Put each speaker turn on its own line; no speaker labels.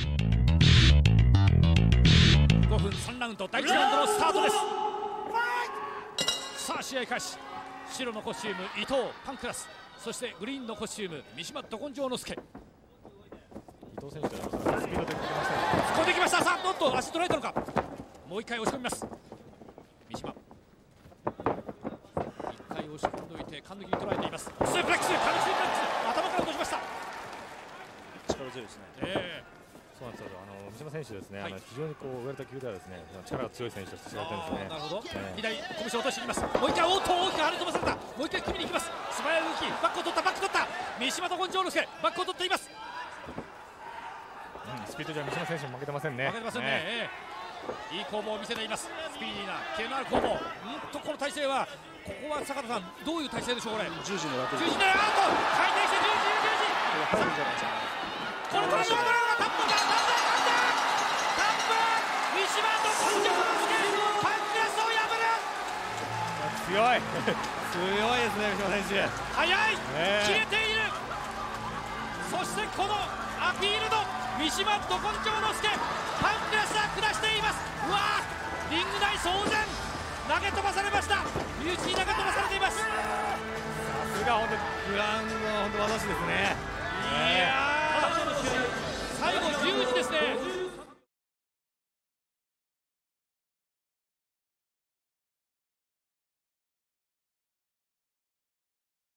5分3ラウンド第1ラウンドのスタートです。さあ試合開始。白のコスチューム伊藤パンクラス、そしてグリーンのコスチューム三島ど根性之助。伊藤選手からスピードで突っ込んできました。さあどんどん足捉えたのか。もう1回押し込みます。三島1回押し込んでおいてカンヌギに捉えています。スープレックス、カンヌギスープレックス、頭から落としました。
力強いですね。
そうなんですよ。三島選手ですね、非常にこう上た級ではですね、力が強い選手として知られてるんですね。
なるほど。左拳を落としていきます。もう一回おっと大きく跳ね飛ばされた。もう一回組みに行きます。素早い動き、バックを取った、バック取った。三島と根性之助、バックを取っています。
スピードじゃ三島選手も負けてませんね。
負けてませんね。いい攻防を見せています。スピーディーなキレのある攻防。この体勢は、ここは坂田さんどういう体勢でしょう。これ
十字の枠
十字で、あーっと回転して十字。これトライを取られた。タップだ、タップ三島と根性之助、パンクラスを破る。
強い強いですね、三島選手。
速い、切れている。そしてこのアピールの三島ど根性之助、パンクラスは下しています。うわー、リング内騒然、投げ飛ばされました。身内に投げ飛ばされています。
さすが本当グラウンドの本当技師ですね。
いやー、最後十字ですね。